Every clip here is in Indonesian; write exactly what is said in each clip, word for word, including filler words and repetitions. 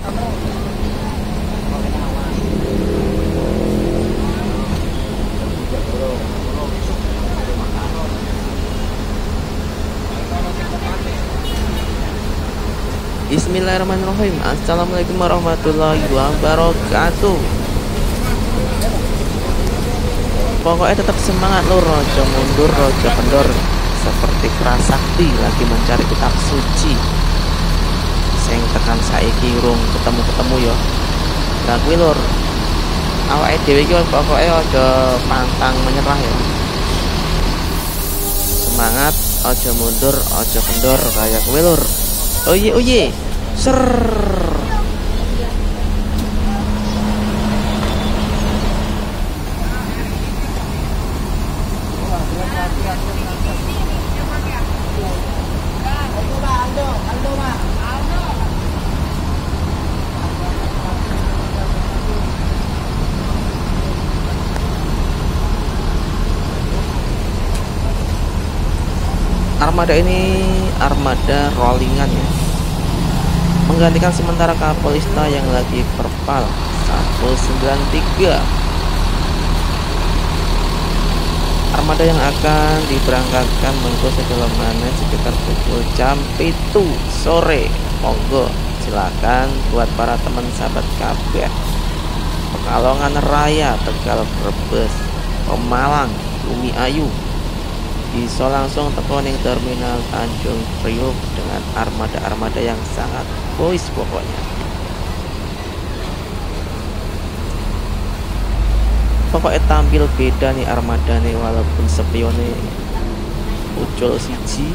Bismillahirrahmanirrahim. Assalamualaikum warahmatullahi wabarakatuh. Pokoknya tetap semangat lur, rojo mundur, rojo kendor. Seperti prasakti lagi mencari kitab suci. Sing tekan saiki urung ketemu-ketemu ya. Lah kuwi lur, awake dhewe iki pokoknya aja pantang menyerah ya. Semangat, aja mundur, aja kendor kayak kuwi lur. Oye oye, ser. Armada ini armada rollingan ya, menggantikan sementara Kapolista yang lagi perpal seratus sembilan puluh tiga. Armada yang akan diberangkatkan mengko sekelomane sekitar pukul jam itu sore. Monggo silakan buat para teman sahabat kabeh Pekalongan Raya, Tegal, Brebes, Pemalang, Bumi Ayu, bisa langsung teko ning terminal Tanjung Priok dengan armada-armada yang sangat boys pokoknya. Pokoknya tampil beda nih armada nih, walaupun spione ucul siji,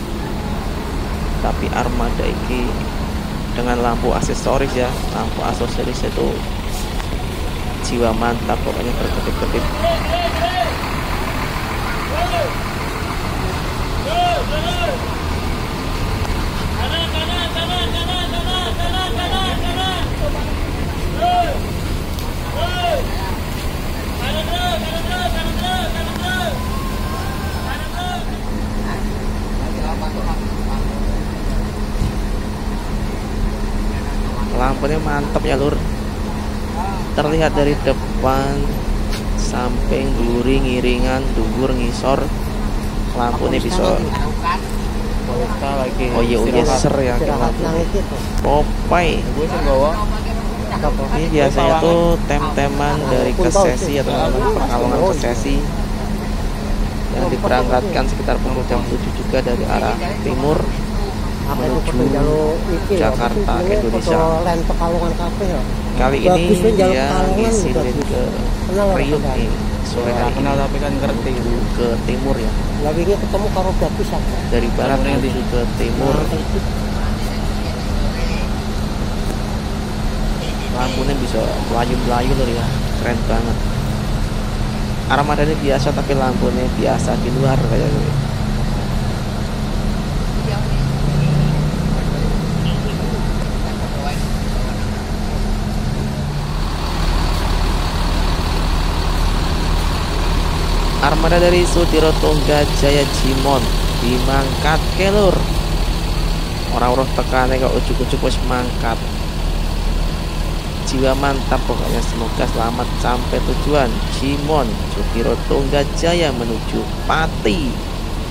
tapi armada ini dengan lampu aksesoris ya, lampu aksesoris itu jiwa mantap pokoknya, berkedip-kedip. Lampunya mantap ya lur, terlihat dari depan, samping, duri, ngiringan, dhuwur, ngisor, lampunya bisa. Oh iya iya ser ya, Popeye. Ini biasanya tuh tem-teman dari Kesesi atau Pekalongan Kesesi yang diberangkatkan sekitar pukul jam tujuh juga dari arah timur menuju Jakarta, Indonesia. Kali ini dia ngisirin ke Priok nih sore hari ini, tapi kan ngerti ke timur ya. Lagi ini ketemu karo bagus apa? Dari barat menuju ke timur. Lampunya bisa melayu-melayu loh ya, keren banget. Armada ini biasa tapi lampunya biasa di luar kayak gitu. Armada dari Sudiro Tunggajaya Jimon dimangkat kelur. Orang-orang tekane kok ujuk-ujuk wis mangkat. Jiwa mantap pokoknya, semoga selamat sampai tujuan. Jimon Sudiro Tunggajaya menuju Pati.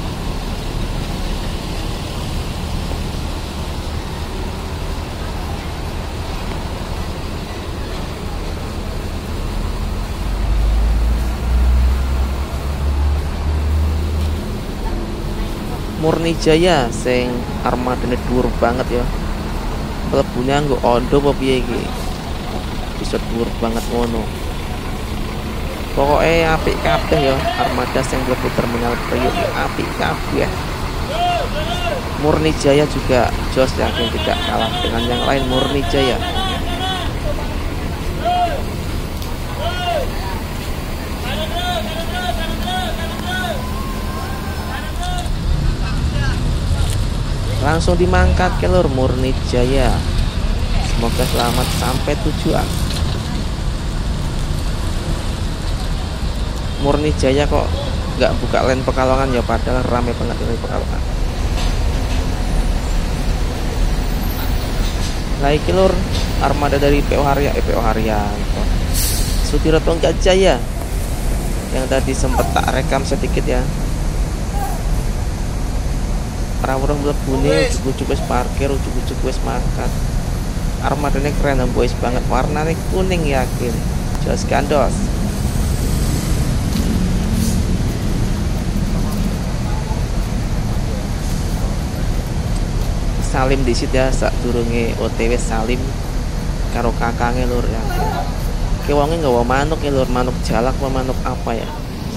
Murni Jaya sing armadane dhuwur banget ya. Mlebune nggo ondo apa piye iki? Bisa dhuwur banget ngono. Pokoke apik kabeh ya, armada sing mlebu terminal Priok apik kabeh. Murni Jaya juga jos ya, yang tidak kalah dengan yang lain. Murni Jaya langsung dimangkat ke lur Murni Jaya. Semoga selamat sampai tujuan. Murni Jaya kok nggak buka line Pekalongan ya, padahal rame banget dari Pekalongan. Lah iki lur, armada dari P O Harya eh P O Haryanto Sudiro Tonggat Jaya yang tadi sempat tak rekam sedikit ya. Orang-orang mlebune ujuk-ujuk wis parkir, ujuk-ujuk wis makan. Armadanya keren boys banget, warnanya kuning yakin. Jos gandos. Salim di situ ya, sak durunge O T W Salim karo kakange lur ya. Ki wonge nggawa manuk ya lur, manuk jalak apa manuk apa ya.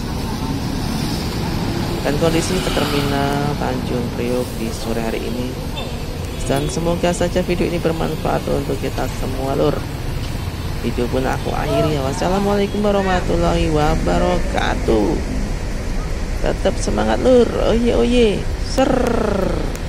Dan kondisi ke terminal Tanjung Priok di sore hari ini. Dan semoga saja video ini bermanfaat untuk kita semua lur. Video pun aku akhiri. Wassalamualaikum warahmatullahi wabarakatuh. Tetap semangat lur. Oye oye. Ser.